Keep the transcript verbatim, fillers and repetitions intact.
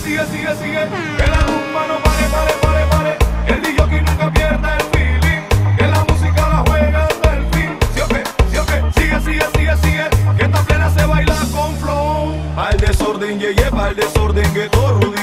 sigue, sigue, sigue. Que la rumba no pare, pare, pare, pare. Que el D J nunca pierda el feeling. Que la música la juega hasta el fin. Sí o qué, sí o qué, sigue, sigue, sigue, sigue. Que esta plena se baila con flow. Al desorden, ye, ye, al desorden, que todo